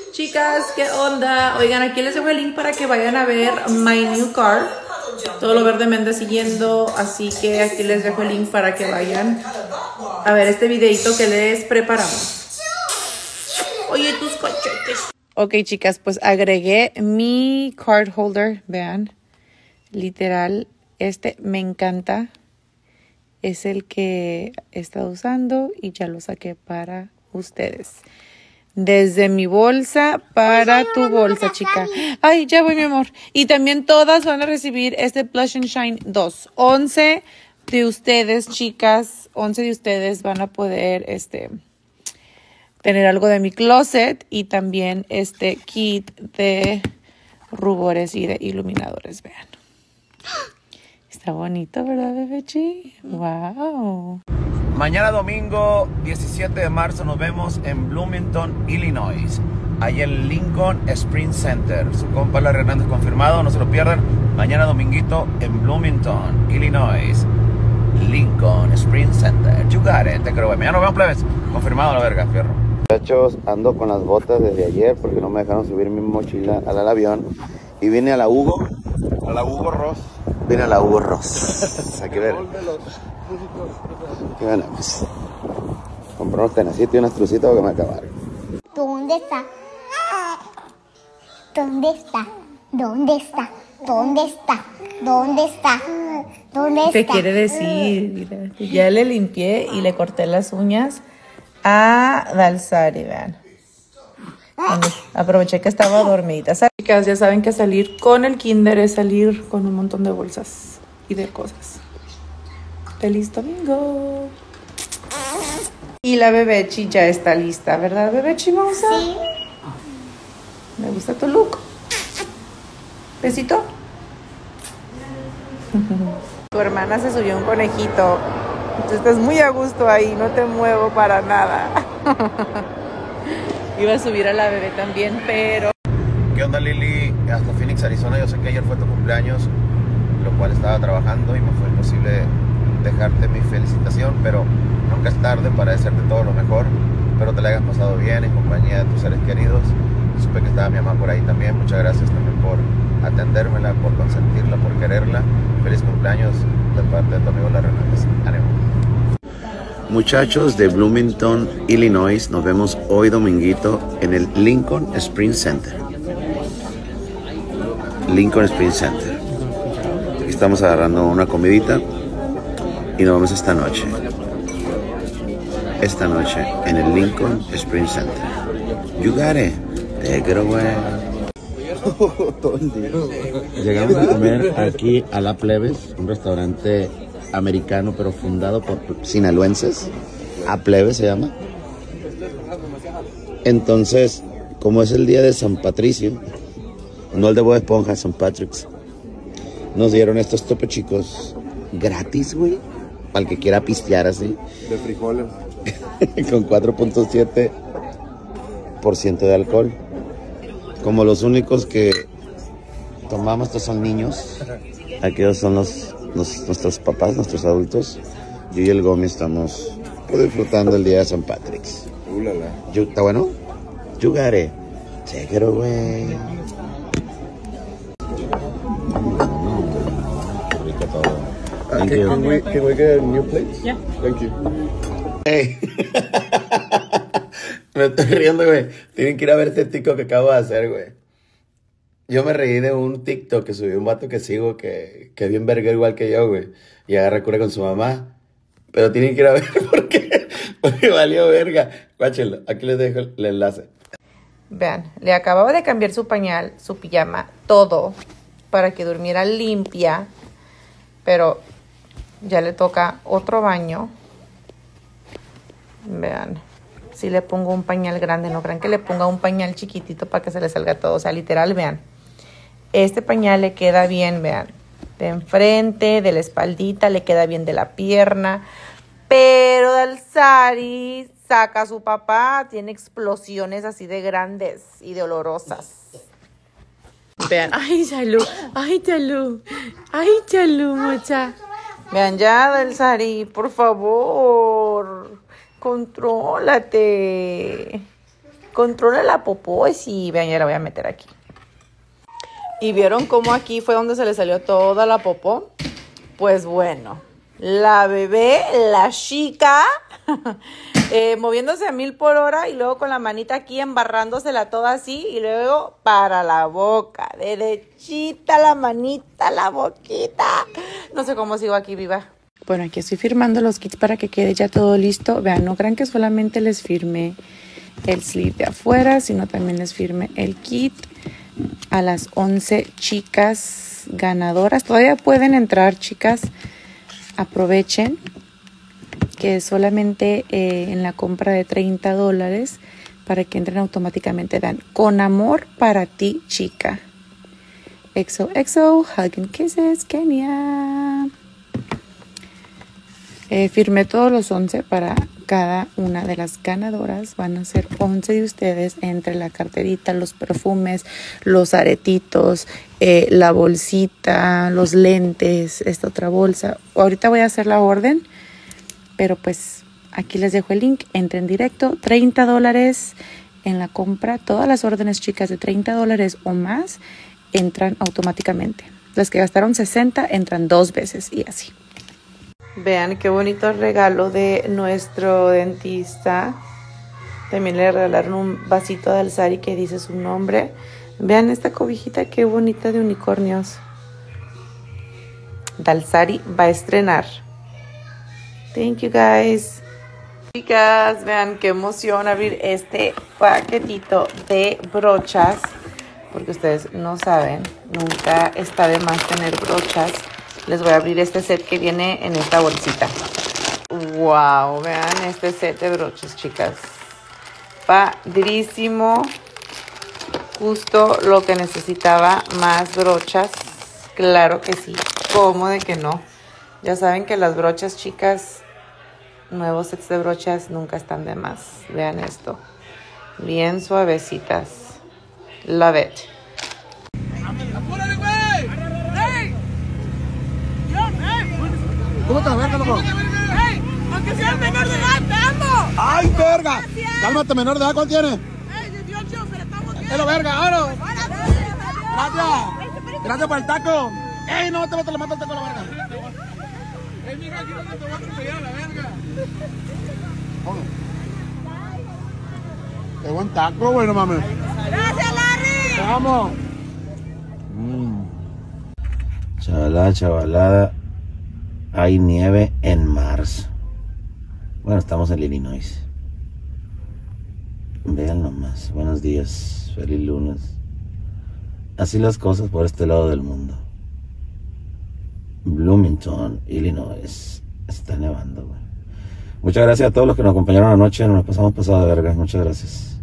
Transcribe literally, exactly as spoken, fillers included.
Chicas, ¿qué onda? Oigan, aquí les dejo el link para que vayan a ver My New Car. Todo lo verde me anda siguiendo, así que aquí les dejo el link para que vayan a ver este videito que les preparamos. Oye, tus cachetes. Ok, chicas, pues agregué mi card holder. Vean, literal, este me encanta. Es el que he estado usando y ya lo saqué para ustedes. Desde mi bolsa para tu bolsa, chica. Ay, ya voy, mi amor. Y también todas van a recibir este Blush and Shine dos. once de ustedes, chicas, once de ustedes van a poder este, tener algo de mi closet y también este kit de rubores y de iluminadores. Vean. Está bonito, ¿verdad, bebechi? Wow. Mañana domingo diecisiete de marzo nos vemos en Bloomington, Illinois. Ahí en Lincoln Spring Center. Su compa Larry Hernández confirmado, no se lo pierdan. Mañana dominguito en Bloomington, Illinois. Lincoln Spring Center. You got it. Te creo, güey. Mañana nos vemos, plebes. Confirmado la verga, fierro. Muchachos, ando con las botas desde ayer porque no me dejaron subir mi mochila al avión. Y vine a la Hugo. A la Hugo Ross. Vine a la Hugo Ross. Hay que ver. Bueno, pues, compré unos tenecitos y unas trucitas porque me acabaron. ¿Dónde está? ¿Dónde está? ¿Dónde está? ¿Dónde está? ¿Dónde está? ¿Dónde está? Te quiere decir, mira, ya le limpié y le corté las uñas a Dalsari, vean. Aproveché que estaba dormidita. Chicas, ya saben que salir con el kinder es salir con un montón de bolsas y de cosas. Feliz domingo. Y la bebechi ya está lista, ¿verdad, bebechi? Vamos a... Sí. Me gusta tu look. ¿Besito? Tu hermana se subió un conejito. Tú estás muy a gusto ahí, no te muevo para nada. Iba a subir a la bebé también, pero... ¿Qué onda, Lili? Hasta Phoenix, Arizona. Yo sé que ayer fue tu cumpleaños, lo cual estaba trabajando y me fue imposible dejarte mi felicitación, pero nunca es tarde para desearte todo lo mejor. Espero te la hayas pasado bien en compañía de tus seres queridos. Supe que estaba mi mamá por ahí también. Muchas gracias también por atendérmela, por consentirla, por quererla. Feliz cumpleaños de parte de tu amigo Larry Hernández. Ánimo. Muchachos de Bloomington, Illinois, nos vemos hoy dominguito en el Lincoln Spring Center. Lincoln Spring Center. Aquí estamos agarrando una comidita y nos vemos esta noche. Esta noche en el Lincoln Spring Center. You got it. Take it away. Todo el día. Llegamos a comer aquí a La Plebes, un restaurante americano pero fundado por sinaloenses. A Plebes se llama. Entonces, como es el día de San Patricio, no el de Bob Esponja, San Patrick's, nos dieron estos tope chicos gratis, güey, para el que quiera pistear así. De frijoles. Con cuatro punto siete por ciento de alcohol. Como los únicos que tomamos, estos son niños. Aquellos son los, los nuestros papás, nuestros adultos. Yo y el Gomi estamos disfrutando el día de San Patrick's. Uh, la, la. You- ¿Está bueno? You got it. Take it away. Rico todo. Thank you. Can we, can we get a new plate? Yeah. Thank you. Hey. Me estoy riendo, güey. Tienen que ir a ver este TikTok que acabo de hacer, güey. Yo me reí de un TikTok que subió un vato que sigo que, que es bien verga igual que yo, güey. Y agarra cura con su mamá. Pero tienen que ir a ver por qué. Porque valió verga. Guáchenlo. Aquí les dejo el enlace. Vean, le acababa de cambiar su pañal, su pijama, todo, para que durmiera limpia. Pero ya le toca otro baño. Vean, si le pongo un pañal grande, no crean que le ponga un pañal chiquitito para que se le salga todo. O sea, literal, vean. Este pañal le queda bien, vean. De enfrente, de la espaldita, le queda bien de la pierna. Pero Dalsari saca a su papá, tiene explosiones así de grandes y de olorosas. Vean, ay, Chalu, ay, Chalu, ay, Chalu, mucha. Vean ya, Dalsari, por favor, contrólate. controla la popó. Y sí, vean, ya la voy a meter aquí. ¿Y vieron cómo aquí fue donde se le salió toda la popó? Pues bueno, la bebé, la chica, eh, moviéndose a mil por hora y luego con la manita aquí embarrándosela toda así y luego para la boca, derechita la manita, la boquita. No sé cómo sigo aquí viva. Bueno, aquí estoy firmando los kits para que quede ya todo listo. Vean, no crean que solamente les firme el sleeve de afuera, sino también les firme el kit a las once chicas ganadoras. Todavía pueden entrar, chicas. Aprovechen que solamente eh, en la compra de treinta dólares para que entren automáticamente. Vean, con amor para ti, chica. Exo, exo, hug and kisses, Kenia. Eh, firmé todos los once para cada una de las ganadoras. Van a ser once de ustedes entre la carterita, los perfumes, los aretitos, eh, la bolsita, los lentes, esta otra bolsa. Ahorita voy a hacer la orden, pero pues aquí les dejo el link. Entren directo, treinta dólares en la compra. Todas las órdenes, chicas, de treinta dólares o más entran automáticamente. Las que gastaron sesenta entran dos veces y así. Vean qué bonito regalo de nuestro dentista. También le regalaron un vasito de Alsari que dice su nombre. Vean esta cobijita qué bonita de unicornios. Dalsari va a estrenar. Thank you guys. Chicas, vean qué emoción abrir este paquetito de brochas. Porque ustedes no saben, nunca está de más tener brochas. Les voy a abrir este set que viene en esta bolsita. Wow, vean este set de broches, chicas. Padrísimo. Justo lo que necesitaba, más brochas. Claro que sí. ¿Cómo de que no? Ya saben que las brochas, chicas, nuevos sets de brochas nunca están de más. Vean esto. Bien suavecitas. Love it. ¿Cómo te verga, loco? ¡Ey! ¡Aunque sea menor de edad, te amo! ¡Ay, verga! Gracias. Cálmate, menor de edad, ¿cuánto tienes? ¡Ey, dieciocho! ¡Pero estamos bien! ¡Es lo verga, ahora! ¡Gracias! ¡Gracias! ¡Gracias por el taco! ¡Ey, no te, te lo mato el taco a la verga! ¡Ey, mija, aquí no te voy a atropellar a la verga! Vámonos. ¡Qué buen taco, güey, no mames! ¡Gracias, Larry! ¡Te amo! Mm. Chavalada, chavalada. Hay nieve en marzo. Bueno, estamos en Illinois. Vean nomás. Buenos días. Feliz lunes. Así las cosas por este lado del mundo. Bloomington, Illinois. Está nevando, güey. Muchas gracias a todos los que nos acompañaron anoche. Nos pasamos pasado de verga. Muchas gracias.